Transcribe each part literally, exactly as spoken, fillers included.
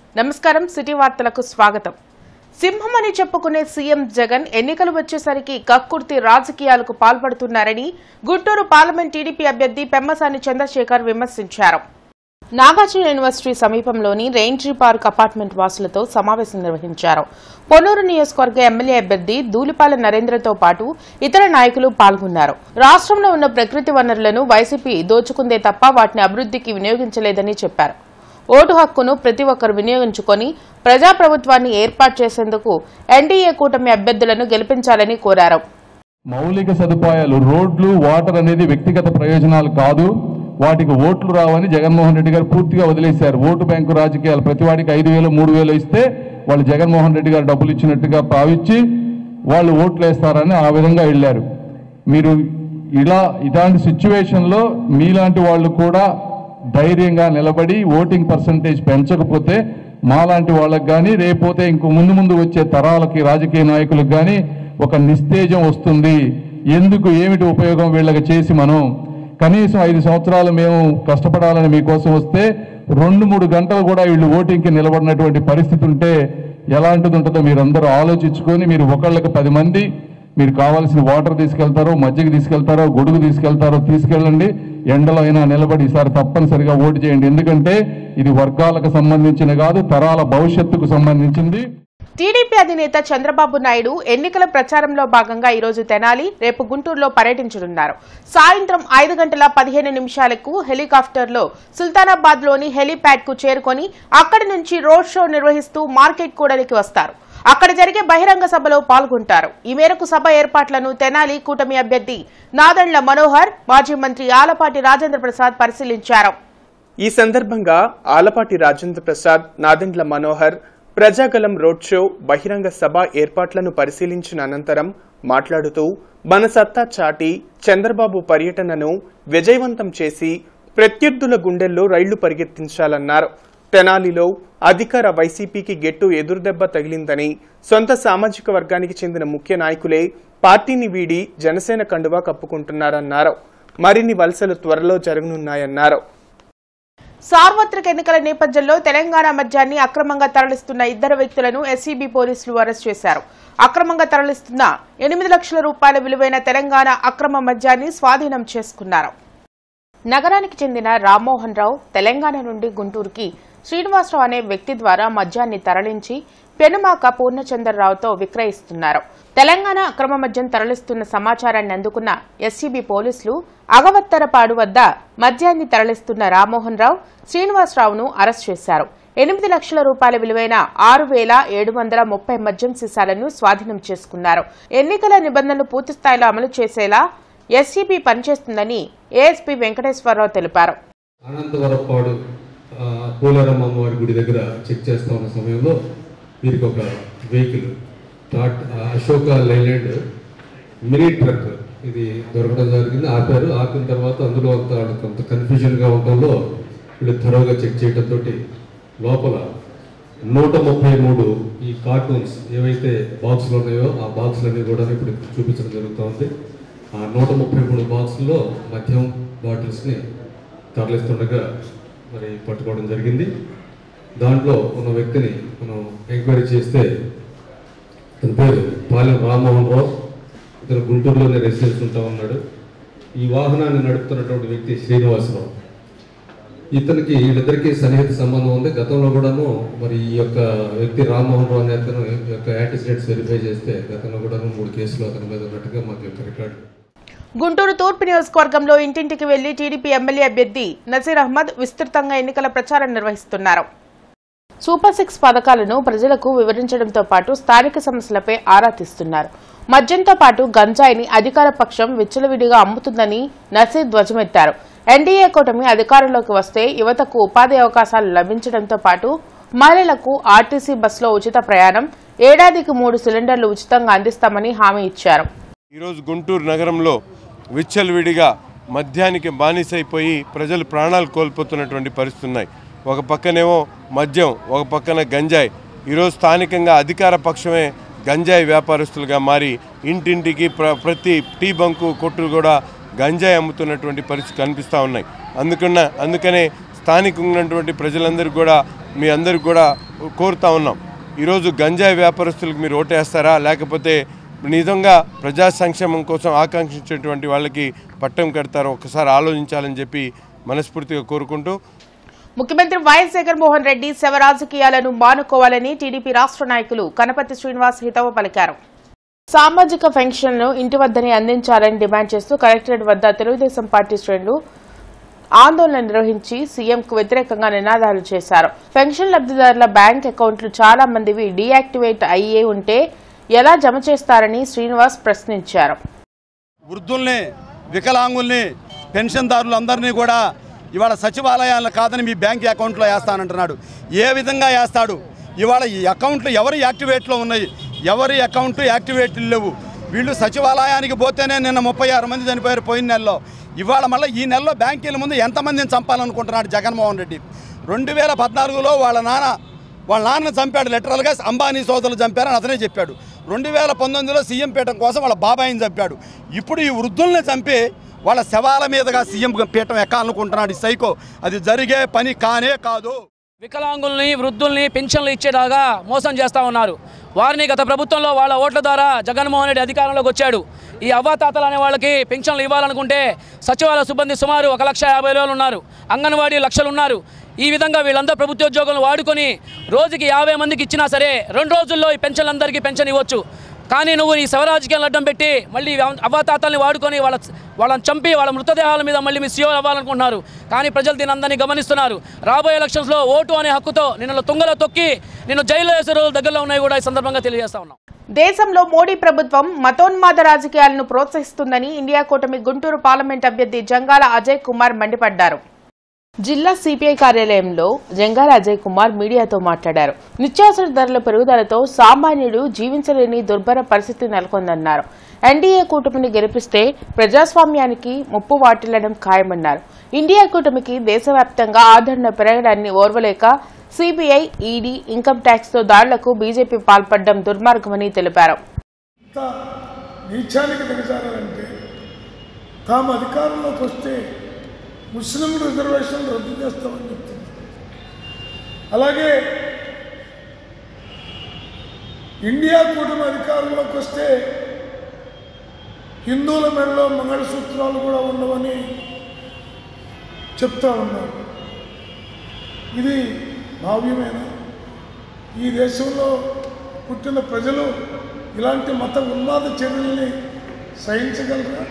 నమస్కారం సిటీ వార్తలకు స్వాగతం. సింహమని చెప్పుకునే సీఎం జగన్ ఎన్నికలు వచ్చేసరికి కక్కుర్తి రాజకీయాలకు పాల్పడుతున్నారని గుంటూరు పార్లమెంట్ టీడీపీ అభ్యర్థి పెమ్మసాని చంద్రశేఖర్ విమర్శించారు. నాగార్జున యూనివర్సిటీ సమీపంలోని రెయిన్ట్రీ పార్క్ అపార్ట్మెంట్ వాసులతో సమావేశం నిర్వహించారు. పొన్నూరు నియోజకవర్గ ఎమ్మెల్యే అభ్యర్థి ధూళిపాల నరేంద్రతో పాటు ఇతర నాయకులు పాల్గొన్నారు. రాష్ట్రంలో ఉన్న ప్రకృతి వనరులను వైసీపీ దోచుకుందే తప్ప వాటిని అభివృద్ధికి వినియోగించలేదని చెప్పారు. ఓటు హక్కును ప్రతి ఒక్కరు వినియోగించుకుని ప్రజాప్రభుత్వాన్ని ఏర్పాటు చేసేందుకు ఎన్డీఏ కూటమి అభ్యర్థులను గెలిపించాలని కోరారు. మౌలిక సదుపాయాలు, రోడ్లు, వాటర్ అనేది వ్యక్తిగత ప్రయోజనాలు కాదు. వాటికి ఓట్లు రావని జగన్మోహన్ రెడ్డి గారు పూర్తిగా వదిలేశారు. ఓటు బ్యాంకు రాజకీయాలు, ప్రతి వాడికి ఐదు వేలు మూడు వేలు ఇస్తే వాళ్ళు జగన్మోహన్ రెడ్డి గారు డబ్బులు ఇచ్చినట్టుగా భావించి వాళ్ళు ఓట్లు వేస్తారని ఆ విధంగా వెళ్ళారు. మీరు ఇలా ఇలాంటి సిచ్యువేషన్లో మీలాంటి వాళ్ళు కూడా ధైర్యంగా నిలబడి ఓటింగ్ పర్సంటేజ్ పెంచకపోతే మాలాంటి వాళ్ళకి కానీ రేపోతే ఇంకో ముందు ముందు వచ్చే తరాలకి రాజకీయ నాయకులకు కానీ ఒక నిస్తేజం వస్తుంది. ఎందుకు ఏమిటి ఉపయోగం వీళ్ళకి చేసి మనం కనీసం ఐదు సంవత్సరాలు మేము కష్టపడాలని మీకోసం వస్తే రెండు మూడు గంటలు కూడా వీళ్ళు ఓటింగ్కి నిలబడినటువంటి పరిస్థితి ఉంటే ఎలాంటిది ఉంటుందో మీరందరూ ఆలోచించుకొని మీరు ఒకళ్ళకి పది మంది మీరు కావాల్సిన వాటర్ తీసుకెళ్తారో, మజ్జిగ తీసుకెళ్తారో, గొడుగు తీసుకెళ్తారో తీసుకెళ్ళండి. ఎండలో అయినా నిలబడి ఈసారి తప్పనిసరిగా ఓటు చేయండి. ఎందుకంటే ఇది వర్గాలకు సంబంధించిన కాదు, తరాల భవిష్యత్తుకు సంబంధించింది. టీడీపీ అధినేత చంద్రబాబు నాయుడు ఎన్నికల ప్రచారంలో భాగంగా ఈరోజు తెనాలి, రేపు గుంటూరులో పర్యటించనున్నారు. సాయంత్రం ఐదు గంటల పదిహేను నిమిషాలకు హెలికాప్టర్లో సుల్తానాబాద్ లోని హెలీప్యాడ్ కు చేరుకుని అక్కడి నుంచి రోడ్ షో నిర్వహిస్తూ మార్కెట్ కూడలికి వస్తారు. అక్కడ జరిగే బహిరంగ సభలో పాల్గొంటారు. ఈ మేరకు సభ ఏర్పాట్లను తెనాలి కూటమి అభ్యర్థి నాదెండ్ల మనోహర్, మాజీ మంత్రి ఆలపాటి రాజేంద్ర ప్రసాద్ పరిశీలించారు. ఈ సందర్భంగా ఆలపాటి రాజేంద్ర ప్రసాద్, నాదెండ్ల మనోహర్ ప్రజాగలం రోడ్ షో బహిరంగ సభ ఏర్పాట్లను పరిశీలించిన అనంతరం మాట్లాడుతూ మన సత్తా చాటి చంద్రబాబు పర్యటనను విజయవంతం చేసి ప్రత్యర్థుల గుండెల్లో రైళ్లు పరిగెత్తించాలన్నారు. తెనాలిలో అధికార వైసీపీకి గెట్టు ఎదురుదెబ్బ తగిలిందని, సొంత సామాజిక వర్గానికి చెందిన ముఖ్య నాయకులే పార్టీని వీడి జనసేన కండువా కప్పుకుంటున్నారన్నారు. మరిన్ని వలసలు త్వరలో జరగనున్నాయన్నారు. సార్వత్రిక ఎన్నికల నేపథ్యంలో తెలంగాణ మద్యాన్ని అక్రమంగా తరలిస్తున్న ఇద్దరు వ్యక్తులను ఎస్సీబీ పోలీసులు అరెస్ట్ చేశారు. అక్రమంగా తరలిస్తున్న ఎనిమిది లక్షల రూపాయల విలువైన తెలంగాణ అక్రమ మద్యాన్ని స్వాధీనం చేసుకున్నారు. నగరానికి చెందిన రామ్మోహన్ రావు తెలంగాణ నుండి గుంటూరుకి శ్రీనివాసరావు అనే వ్యక్తి ద్వారా మద్యాన్ని తరలించి పెనుమాక పూర్ణచంద్రరావుతో విక్రయిస్తున్నారు. తెలంగాణ అక్రమ మద్యం తరలిస్తున్న సమాచారాన్ని అందుకున్న ఎస్సీబీ పోలీసులు అగవత్తరపాడు వద్ద మద్యాన్ని తరలిస్తున్న రామ్మోహన్ రావు, శ్రీనివాసరావును అరెస్ట్ చేశారు. ఎనిమిది లక్షల రూపాయల విలువైన ఆరు వేల ఏడు వందల ముప్పై మద్యం సీసాలను స్వాధీనం చేసుకున్నారు. ఎన్నికల నిబంధనలు పూర్తిస్థాయిలో అమలు చేసేలా ఎస్సీబీ పనిచేస్తుందని ఏఎస్పీ వెంకటేశ్వరరావు తెలిపారు. అనంతవరపాడు పోలేరమ్మ అమ్మవారి గుడి దగ్గర చెక్ చేస్తా ఉన్న సమయంలో వీరికి ఒక వెహికల్ టాట్ అశోక లైలాండ్ మినీ ట్రక్ ఇది దొరకడం జరిగింది. ఆపారు. ఆపిన తర్వాత అందులో అంత కొంత కన్ఫ్యూజన్గా ఉండడంలో వీళ్ళు త్వరగా చెక్ చేయడంతో లోపల నూట ముప్పై మూడు ఈ కార్టూన్స్ ఏవైతే బాక్సులు ఉన్నాయో ఆ బాక్సులన్నీ కూడా ఇప్పుడు చూపించడం జరుగుతుంది. ఆ నూట ముప్పై మూడు బాక్సుల్లో మద్యం బాటిల్స్ని తరలిస్తుండగా మరి పట్టుకోవడం జరిగింది. దాంట్లో ఉన్న వ్యక్తిని మనం ఎంక్వైరీ చేస్తే తన పేరు పాలెం రామ్మోహన్ రావు, ఇతను గుంటూరులోనే రెసిడెన్స్ ఉంటా ఉన్నాడు. ఈ వాహనాన్ని నడుపుతున్నటువంటి వ్యక్తి శ్రీనివాసరావు. ఇతనికి వీళ్ళిద్దరికీ సన్నిహిత సంబంధం ఉంది. గతంలో కూడాను మరి ఈ యొక్క వ్యక్తి రామ్మోహన్ రావు అనే అతను యొక్క యాంటిసిడెంట్స్ వెరిఫై చేస్తే గతంలో కూడాను మూడు కేసులు అతని మీద ఉన్నట్టుగా మాకు యొక్క రికార్డు. గుంటూరు తూర్పు నియోజకవర్గంలో ఇంటింటికి వెళ్లి టీడీపీ ఎమ్మెల్యే అభ్యర్థి నజీర్ అహ్మద్ విస్తృతంగా ఎన్నికల ప్రచారం నిర్వహిస్తున్నారు. సూపర్ సిక్స్ పథకాలను ప్రజలకు వివరించడంతో పాటు స్థానిక సమస్యలపై ఆరా తీస్తున్నారు. మద్యంతో పాటు గంజాయిని అధికార పక్షం విచ్చలవిడిగా అమ్ముతుందని నసీర్ ధ్వజమెత్తారు. ఎన్డీఏ కూటమి అధికారంలోకి వస్తే యువతకు ఉపాధి అవకాశాలు లభించడంతో పాటు మహిళలకు ఆర్టీసీ బస్సులో ఉచిత ప్రయాణం, ఏడాదికి మూడు సిలిండర్లు ఉచితంగా అందిస్తామని హామీ ఇచ్చారు. ఈరోజు గుంటూరు నగరంలో విచ్చలవిడిగా మద్యానికి బానిసైపోయి ప్రజలు ప్రాణాలు కోల్పోతున్నటువంటి పరిస్థితులు ఉన్నాయి. ఒక పక్కనేమో మద్యం, ఒక పక్కన గంజాయి. ఈరోజు స్థానికంగా అధికార పక్షమే గంజాయి వ్యాపారస్తులుగా మారి ఇంటింటికి ప్ర ప్రతి టీ బంకు కొట్టులు కూడా గంజాయి అమ్ముతున్నటువంటి పరిస్థితి కనిపిస్తూ ఉన్నాయి. అందుకన్న అందుకనే స్థానికంగా ఉన్నటువంటి ప్రజలందరికీ కూడా మీ అందరికి కూడా కోరుతా ఉన్నాం. ఈరోజు గంజాయి వ్యాపారస్తులకు మీరు ఓటేస్తారా, లేకపోతే నిజంగా ప్రజా సంక్షేమం కోసం ఆకాంక్షించేటువంటి వాళ్ళకి పట్టం కడతారో ఒకసారి ఆలోచించాలని చెప్పి మనస్ఫూర్తిగా కోరుకుంటూ, ముఖ్యమంత్రి వైఎస్ జగన్మోహన్ రెడ్డి శవ రాజకీయాలను మానుకోవాలని టీడీపీ రాష్ట్ర నాయకులు కనపర్తి శ్రీనివాస్ హితవు పలికారు. సామాజిక పెన్షన్ను ఇంటి వద్దనే అందించాలని డిమాండ్ చేస్తూ కలెక్టరేట్ వద్ద తెలుగుదేశం పార్టీ శ్రేణులు ఆందోళన నిర్వహించి సీఎంకు వ్యతిరేకంగా నినాదాలు చేశారు. పెన్షన్ లబ్ధిదారుల బ్యాంక్ అకౌంట్లు చాలా మందివి డీయాక్టివేట్ అయ్యే ఉంటే ఎలా జమ చేస్తారని శ్రీనివాస్ ప్రశ్నించారు. వృద్ధుల్ని, వికలాంగుల్ని, పెన్షన్దారులందరినీ కూడా ఇవాళ సచివాలయాలను కాదని మీ బ్యాంక్ అకౌంట్లో వేస్తానంటున్నాడు. ఏ విధంగా వేస్తాడు? ఇవాళ ఈ అకౌంట్లు ఎవరి యాక్టివేట్లో ఉన్నాయి? ఎవరి అకౌంట్ యాక్టివేట్లు లేవు. వీళ్ళు సచివాలయానికి పోతేనే నిన్న ముప్పై ఆరు మంది చనిపోయారు పోయిన నెలలో. ఇవాళ మళ్ళీ ఈ నెలలో బ్యాంకుల ముందు ఎంతమందిని చంపాలనుకుంటున్నాడు జగన్మోహన్ రెడ్డి? రెండు వేల పద్నాలుగులో వాళ్ళ నాన్న వాళ్ళ నాన్న చంపాడు, లిటరల్గా అంబానీ సోదరులు చంపారని అతనే చెప్పాడు. రెండు వేల పంతొమ్మిదిలో సీఎం పీఠం కోసం వాళ్ళ బాబాయిని చంపాడు. ఇప్పుడు ఈ వృద్ధుల్ని చంపి వాళ్ళ శవాల మీదుగా సీఎం పీఠం ఎక్కాలనుకుంటున్నాడు ఈ సైకో. అది జరిగే పని కానే కాదు. వికలాంగుల్ని, వృద్ధుల్ని పెన్షన్లు ఇచ్చేలాగా మోసం చేస్తూ ఉన్నారు. వారిని గత ప్రభుత్వంలో వాళ్ళ ఓట్ల ద్వారా జగన్మోహన్ రెడ్డి అధికారంలోకి వచ్చాడు. ఈ అవ్వాతాతలు అనే వాళ్ళకి పెన్షన్లు ఇవ్వాలనుకుంటే సచివాలయ సిబ్బంది సుమారు ఒక లక్ష యాభై వేలు ఉన్నారు, అంగన్వాడీ లక్షలు ఉన్నారు. ఈ విధంగా వీళ్ళందరూ ప్రభుత్వ ఉద్యోగులను వాడుకొని రోజుకి యాభై మందికి ఇచ్చినా సరే రెండు రోజుల్లో ఈ పెన్షన్లందరికీ పెన్షన్ ఇవ్వచ్చు. కానీ నువ్వు ఈ శవరాజకీయాలను అడ్డం పెట్టి మళ్ళీ అవ్వాతాతల్ని వాడుకొని వాళ్ళ వాళ్ళని చంపి వాళ్ళ మృతదేహాల మీద మళ్ళీ మీ సీఎం అవ్వాలనుకుంటున్నారు. కానీ ప్రజలు దీని అందరినీ గమనిస్తున్నారు. రాబోయే ఎలక్షన్స్లో ఓటు అనే హక్కుతో నిన్ను తుంగలో తొక్కి నిన్ను జైల్లో వేసే రోజులు దగ్గరలో ఉన్నాయి కూడా ఈ సందర్భంగా తెలియజేస్తా ఉన్నాం. దేశంలో మోడీ ప్రభుత్వం మతోన్మాద రాజకీయాలను ప్రోత్సహిస్తుందని ఇండియా కూటమి గుంటూరు పార్లమెంట్ అభ్యర్థి జంగాల అజయ్ కుమార్ మండిపడ్డారు. జిల్లా సిపిఐ కార్యాలయంలో జంగాల అజయ్ కుమార్ మీడియాతో మాట్లాడారు. నిత్యావసర ధరల పెరుగుదలతో సామాన్యుడు జీవించలేని దుర్భర పరిస్థితి నెలకొందన్నారు. ఎన్డీఏ కూటమిని గెలిపిస్తే ప్రజాస్వామ్యానికి ముప్పు వాటిల్లడం ఖాయమన్నారు. ఇండియా కూటమికి దేశవ్యాప్తంగా ఆదరణ పెరగడాన్ని ఓర్వలేక సిబిఐ, ఈడీ, ఇన్కమ్ ట్యాక్స్ తో దాడులకు బీజేపీ పాల్పడడం దుర్మార్గమని తెలిపారు. ముస్లిం రిజర్వేషన్ రద్దు చేస్తామని చెప్తున్నారు. అలాగే ఇండియా కూటమి అధికారంలోకి వస్తే హిందువుల మెడలో మంగళసూత్రాలు కూడా ఉండవని చెప్తా ఉన్నారు. ఇది భావ్యమైన ఈ దేశంలో పుట్టిన ప్రజలు ఇలాంటి మత ఉన్మాద చర్యల్ని సహించగలరా?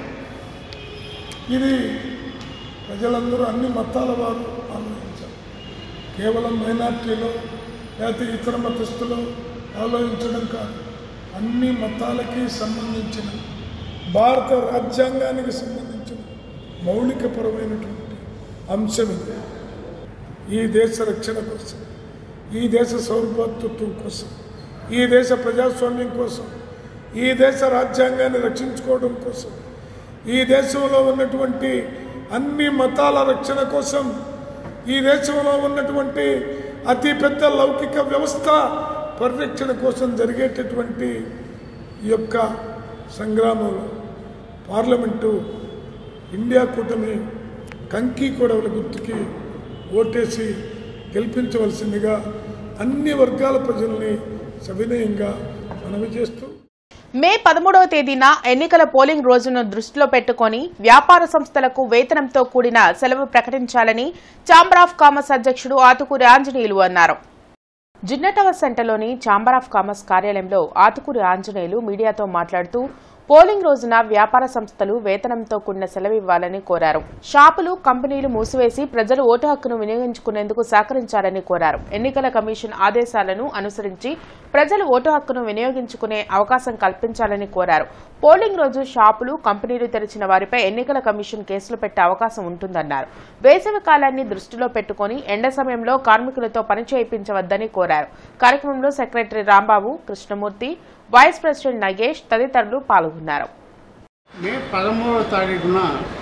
ఇది ప్రజలందరూ అన్ని మతాల వారు ఆలోచించారు. కేవలం మైనార్టీలో లేకపోతే ఇతర మతస్థులు ఆలోచించడం కాదు, అన్ని మతాలకి సంబంధించిన భారత రాజ్యాంగానికి సంబంధించిన మౌలికపరమైనటువంటి అంశం ఇది. ఈ దేశ రక్షణ కోసం, ఈ దేశ సౌరభాతృత్వం కోసం, ఈ దేశ ప్రజాస్వామ్యం కోసం, ఈ దేశ రాజ్యాంగాన్ని రక్షించుకోవడం కోసం, ఈ దేశంలో ఉన్నటువంటి అన్ని మతాల రక్షణ కోసం, ఈ దేశంలో ఉన్నటువంటి అతిపెద్ద లౌకిక వ్యవస్థ పరిరక్షణ కోసం జరిగేటటువంటి ఈ యొక్క సంగ్రామంలో పార్లమెంటు ఇండియా కూటమి కంకి కొడవల గుర్తుకి ఓటేసి గెలిపించవలసిందిగా అన్ని వర్గాల ప్రజల్ని సవినయంగా మనవి చేస్తూ, మే పదమూడవ తేదీన ఎన్నికల పోలింగ్ రోజును దృష్టిలో పెట్టుకుని వ్యాపార సంస్థలకు వేతనంతో కూడిన సెలవు ప్రకటించాలని ఛాంబర్ ఆఫ్ కామర్స్ అధ్యక్షుడు ఆతుకూరి ఆంజనేయులు అన్నారు. జిన్నటవర్ సెంటర్లోని ఛాంబర్ ఆఫ్ కామర్స్ కార్యాలయంలో ఆతుకూరి ఆంజనేయులు మీడియాతో మాట్లాడుతూ పోలింగ్ రోజున వ్యాపార సంస్థలు వేతనంతో కూడిన సెలవు ఇవ్వాలని కోరారు. షాపులు, కంపెనీలు మూసివేసి ప్రజలు ఓటు హక్కును వినియోగించుకునేందుకు సహకరించాలని కోరారు. ఎన్నికల కమిషన్ ఆదేశాలను అనుసరించి ప్రజలు ఓటు హక్కును వినియోగించుకునే అవకాశం కల్పించాలని కోరారు. పోలింగ్ రోజు షాపులు, కంపెనీలు తెరిచిన వారిపై ఎన్నికల కమిషన్ కేసులు పెట్టే అవకాశం ఉంటుందన్నారు. వేసవి కాలాన్ని దృష్టిలో పెట్టుకుని ఎండ సమయంలో కార్మికులతో పని చేయించవద్దని కోరారు. కార్యక్రమంలో secretary Rambabu, Krishnamurthy, vice president Nagesh తదితరులు పాల్గొన్నారు. మే పదమూడవ తారీఖున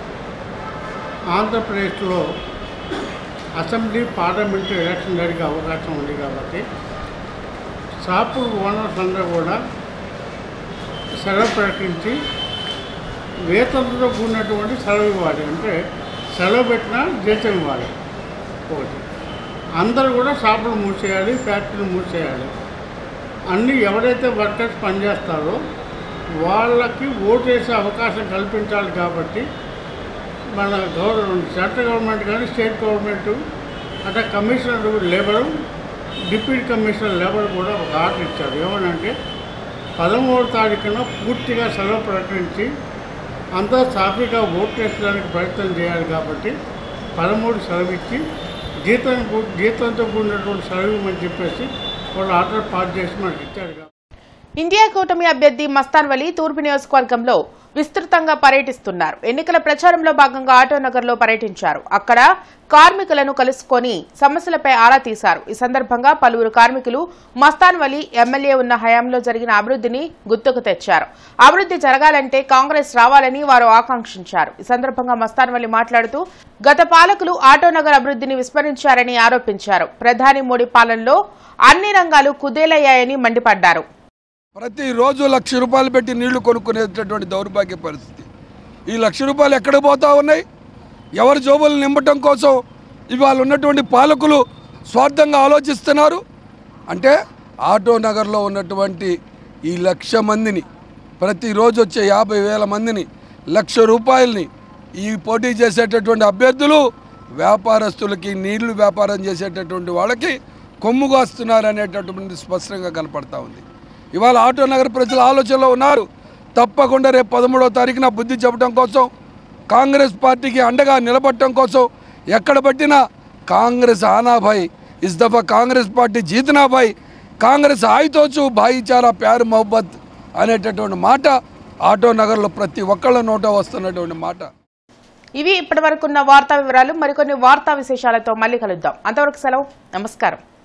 ఆంధ్రప్రదేశ్లో అసెంబ్లీ, పార్లమెంటు ఎలక్షన్ జరిగే అవకాశం ఉంది కాబట్టి షాపు ఓనర్స్ అందరూ కూడా సెలవు ప్రకటించి వేతనంతో కూడినటువంటి సెలవు ఇవ్వాలి. అంటే సెలవు పెట్టినా జీతం ఇవ్వాలి. ఒకటి అందరూ కూడా షాపులు మూసేయాలి, ఫ్యాక్టరీలు మూసేయాలి. అన్నీ ఎవరైతే వర్కర్స్ పనిచేస్తారో వాళ్ళకి ఓటు వేసే అవకాశం కల్పించాలి. కాబట్టి మన గవర్నమెంట్, సెంట్రల్ గవర్నమెంట్ కానీ స్టేట్ గవర్నమెంట్ అట్లా commissioner labour, deputy commissioner labour కూడా ఒక ఆర్డర్ ఇచ్చారు. ఏమనంటే పదమూడో తారీఖున పూర్తిగా సెలవు ప్రకటించి అంతా సాఫీగా ఓటు వేసడానికి ప్రయత్నం చేయాలి. కాబట్టి పదమూడు సెలవు ఇచ్చి జీతం జీతంతో కూడినటువంటి సెలవు ఇవ్వమని చెప్పేసి వాళ్ళు ఆర్డర్ పాస్ చేసి మనకి ఇచ్చారు. ఇండియా కూటమి అభ్యర్థి మస్తాన్ వలి తూర్పు నియోజకవర్గంలో విస్తృతంగా పర్యటిస్తున్నారు. ఎన్నికల ప్రచారంలో భాగంగా ఆటోనగర్లో పర్యటించారు. అక్కడ కార్మికులను కలుసుకొని సమస్యలపై ఆరా తీశారు. ఈ సందర్భంగా పలువురు కార్మికులు మస్తాన్ వలి ఎమ్మెల్యే ఉన్న హయాంలో జరిగిన అభివృద్ధిని గుర్తుకు తెచ్చారు. అభివృద్ధి జరగాలంటే కాంగ్రెస్ రావాలని వారు ఆకాంక్షించారు. ఈ సందర్భంగా మస్తాన్ వలి మాట్లాడుతూ గత పాలకులు ఆటోనగర్ అభివృద్ధిని విస్మరించారని ఆరోపించారు. ప్రధాని మోడీ పాలనలో అన్ని రంగాలు కుదేలయ్యాయని మండిపడ్డారు. ప్రతిరోజు లక్ష రూపాయలు పెట్టి నీళ్లు కొనుక్కునేటటువంటి దౌర్భాగ్య పరిస్థితి. ఈ లక్ష రూపాయలు ఎక్కడ పోతా ఉన్నాయి? ఎవరి జోబులు నింపటం కోసం ఇవాళ ఉన్నటువంటి పాలకులు స్వార్థంగా ఆలోచిస్తున్నారు. అంటే ఆటో నగర్లో ఉన్నటువంటి ఈ లక్ష మందిని, ప్రతిరోజు వచ్చే యాభై వేల మందిని, లక్ష రూపాయలని ఈ పోటీ చేసేటటువంటి అభ్యర్థులు వ్యాపారస్తులకి, నీళ్లు వ్యాపారం చేసేటటువంటి వాళ్ళకి కొమ్ముగాస్తున్నారు అనేటటువంటి స్పష్టంగా కనపడతా ఉంది. ఇవాళ ఆటో నగర్ ప్రజల ఆలోచనలో ఉన్నారు. తప్పకుండా రేపు పదమూడవ తారీఖున బుద్ధి చెప్పడం కోసం, కాంగ్రెస్ పార్టీకి అండగా నిలబడటం కోసం ఎక్కడ పట్టినా కాంగ్రెస్ ఆనాభాయ్, ఇస్ దఫా కాంగ్రెస్ పార్టీ జీతనాభాయ్, కాంగ్రెస్ ఆయితోచు భాయిచారా ప్యార్ మొహబ్బత్ అనేటటువంటి మాట ఆటో నగర్లో ప్రతి ఒక్కళ్ళ నోట వస్తున్నటువంటి మాట. ఇవి ఇప్పటి వరకున్న వార్తా వివరాలు. మరికొన్ని వార్తా విశేషాలతో మళ్ళీ కలుద్దాం. అంతవరకు సెలవు. నమస్కారం.